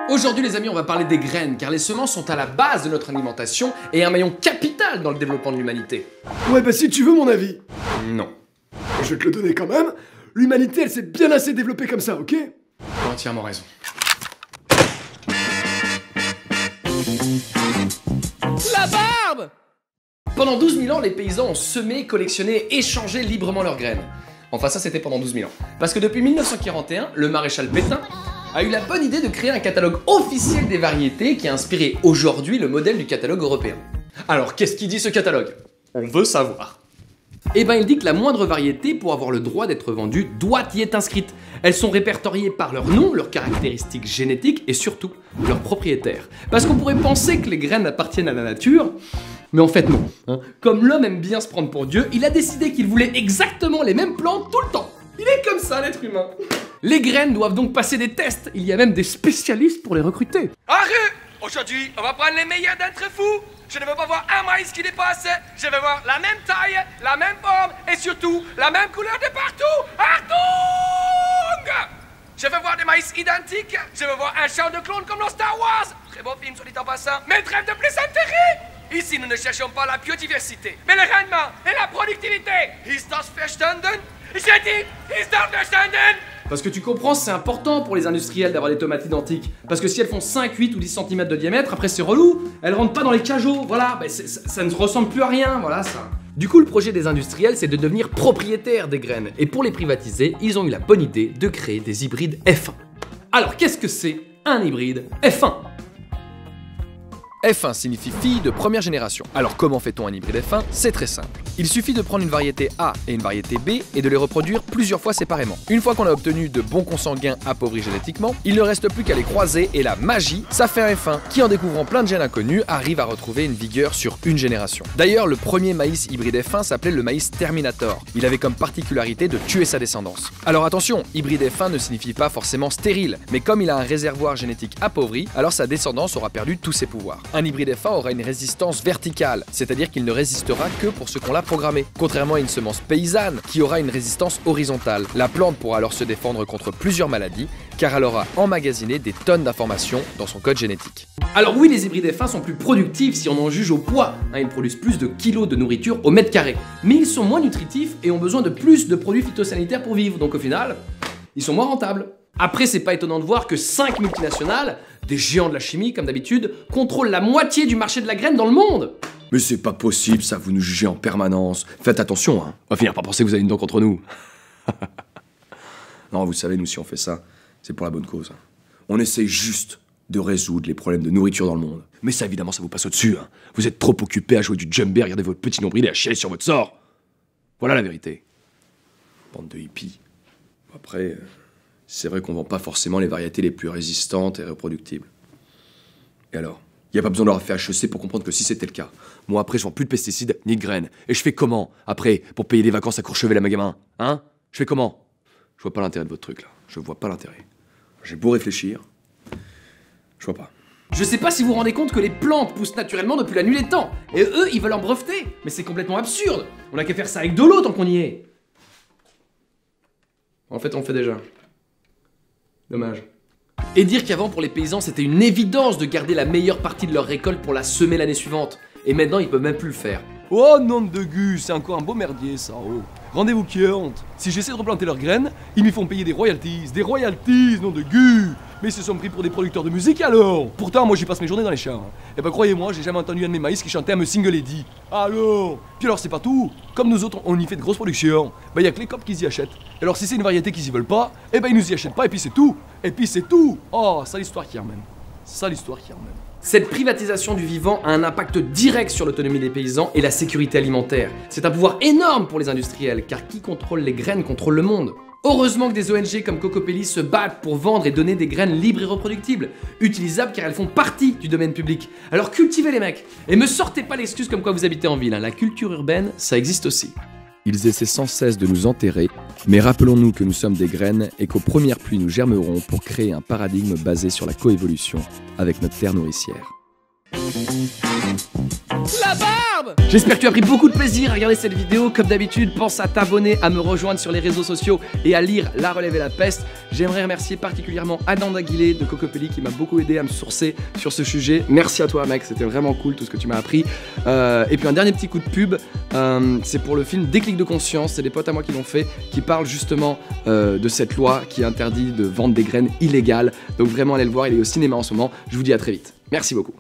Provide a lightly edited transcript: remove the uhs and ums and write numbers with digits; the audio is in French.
Aujourd'hui les amis, on va parler des graines, car les semences sont à la base de notre alimentation et un maillon capital dans le développement de l'humanité. Ouais bah si tu veux mon avis. Non. Je vais te le donner quand même. L'humanité elle s'est bien assez développée comme ça, ok? Tu as entièrement raison. La barbe! Pendant 12 000 ans, les paysans ont semé, collectionné et échangé librement leurs graines. Enfin ça c'était pendant 12 000 ans. Parce que depuis 1941, le maréchal Pétain a eu la bonne idée de créer un catalogue officiel des variétés qui a inspiré aujourd'hui le modèle du catalogue européen. Alors qu'est-ce qu'il dit ce catalogue? On veut savoir. Eh ben il dit que la moindre variété pour avoir le droit d'être vendue doit y être inscrite. Elles sont répertoriées par leur nom, leurs caractéristiques génétiques et surtout leurs propriétaires. Parce qu'on pourrait penser que les graines appartiennent à la nature, mais en fait non. Comme l'homme aime bien se prendre pour Dieu, il a décidé qu'il voulait exactement les mêmes plantes tout le temps. Il est comme ça l'être humain. Les graines doivent donc passer des tests, il y a même des spécialistes pour les recruter. Arrête! Aujourd'hui, on va prendre les meilleurs d'entre vous. Je ne veux pas voir un maïs qui dépasse. Je veux voir la même taille, la même forme et surtout la même couleur de partout. Artung! Je veux voir des maïs identiques. Je veux voir un champ de clones comme dans Star Wars. Très beau film, soit dit en passant. Mais trêve de plaisanterie. Ici, nous ne cherchons pas la biodiversité, mais le rendement et la productivité. Ist das verstanden? J'ai dit, ist das verstanden? Parce que tu comprends, c'est important pour les industriels d'avoir des tomates identiques. Parce que si elles font 5, 8 ou 10 cm de diamètre, après c'est relou, elles rentrent pas dans les cajots, voilà, bah ça ne ressemble plus à rien, voilà ça. Du coup, le projet des industriels, c'est de devenir propriétaires des graines. Et pour les privatiser, ils ont eu la bonne idée de créer des hybrides F1. Alors, qu'est-ce que c'est un hybride F1 ? F1 signifie fille de première génération. Alors comment fait-on un hybride F1? C'est très simple. Il suffit de prendre une variété A et une variété B et de les reproduire plusieurs fois séparément. Une fois qu'on a obtenu de bons consanguins appauvris génétiquement, il ne reste plus qu'à les croiser et la magie, ça fait un F1 qui, en découvrant plein de gènes inconnus, arrive à retrouver une vigueur sur une génération. D'ailleurs, le premier maïs hybride F1 s'appelait le maïs Terminator. Il avait comme particularité de tuer sa descendance. Alors attention, hybride F1 ne signifie pas forcément stérile, mais comme il a un réservoir génétique appauvri, alors sa descendance aura perdu tous ses pouvoirs. Un hybride F1 aura une résistance verticale, c'est-à-dire qu'il ne résistera que pour ce qu'on l'a programmé. Contrairement à une semence paysanne qui aura une résistance horizontale. La plante pourra alors se défendre contre plusieurs maladies, car elle aura emmagasiné des tonnes d'informations dans son code génétique. Alors oui, les hybrides F1 sont plus productifs si on en juge au poids. Ils produisent plus de kilos de nourriture au mètre carré. Mais ils sont moins nutritifs et ont besoin de plus de produits phytosanitaires pour vivre. Donc au final, ils sont moins rentables. Après, c'est pas étonnant de voir que 5 multinationales, des géants de la chimie comme d'habitude, contrôlent la moitié du marché de la graine dans le monde. Mais c'est pas possible ça, vous nous jugez en permanence. Faites attention, hein. On va finir par penser que vous avez une dent contre nous. Non, vous savez, nous si on fait ça, c'est pour la bonne cause. On essaye juste de résoudre les problèmes de nourriture dans le monde. Mais ça, évidemment, ça vous passe au-dessus, hein. Vous êtes trop occupés à jouer du djembé, à regarder votre petit nombril et à chialer sur votre sort. Voilà la vérité. Bande de hippies. Après... c'est vrai qu'on vend pas forcément les variétés les plus résistantes et reproductibles. Et alors? Y a pas besoin d'avoir fait HEC pour comprendre que si c'était le cas, moi après je vends plus de pesticides ni de graines. Et je fais comment, après, pour payer des vacances à Courchevel à ma gamin? Hein? Je fais comment? Je vois pas l'intérêt de votre truc là. Je vois pas l'intérêt. J'ai beau réfléchir, je vois pas. Je sais pas si vous vous rendez compte que les plantes poussent naturellement depuis la nuit des temps. Et eux, ils veulent en breveter. Mais c'est complètement absurde. On a qu'à faire ça avec de l'eau tant qu'on y est. En fait, on le fait déjà. Dommage. Et dire qu'avant pour les paysans c'était une évidence de garder la meilleure partie de leur récolte pour la semer l'année suivante. Et maintenant ils peuvent même plus le faire. Oh nom de gus, c'est encore un beau merdier ça, oh. Rendez-vous compte, si j'essaie de replanter leurs graines, ils m'y font payer des royalties, nom de gus. Mais ils se sont pris pour des producteurs de musique alors. Pourtant moi j'y passe mes journées dans les champs. Et bah croyez-moi, j'ai jamais entendu un de mes maïs qui chantait un single lady. Alors. Puis alors c'est pas tout, comme nous autres on y fait de grosses productions, bah y a que les copes qui y achètent. Et alors si c'est une variété qu'ils y veulent pas, et bah ils nous y achètent pas et puis c'est tout. Et puis c'est tout. Oh, ça l'histoire qui remène. Ça l'histoire qui remène. Cette privatisation du vivant a un impact direct sur l'autonomie des paysans et la sécurité alimentaire. C'est un pouvoir énorme pour les industriels, car qui contrôle les graines contrôle le monde. Heureusement que des ONG comme Cocopelli se battent pour vendre et donner des graines libres et reproductibles, utilisables car elles font partie du domaine public. Alors cultivez les mecs, et me sortez pas l'excuse comme quoi vous habitez en ville, la culture urbaine, ça existe aussi. Ils essaient sans cesse de nous enterrer, mais rappelons-nous que nous sommes des graines et qu'aux premières pluies nous germerons pour créer un paradigme basé sur la coévolution avec notre terre nourricière. La barbe! J'espère que tu as pris beaucoup de plaisir à regarder cette vidéo. Comme d'habitude, pense à t'abonner, à me rejoindre sur les réseaux sociaux et à lire La Relève et la Peste. J'aimerais remercier particulièrement Adam Daguilé de Cocopelli qui m'a beaucoup aidé à me sourcer sur ce sujet. Merci à toi mec, c'était vraiment cool tout ce que tu m'as appris. Et puis un dernier petit coup de pub, c'est pour le film Déclic de conscience, c'est des potes à moi qui l'ont fait, qui parle justement de cette loi qui interdit de vendre des graines illégales. Donc vraiment allez le voir, il est au cinéma en ce moment. Je vous dis à très vite. Merci beaucoup.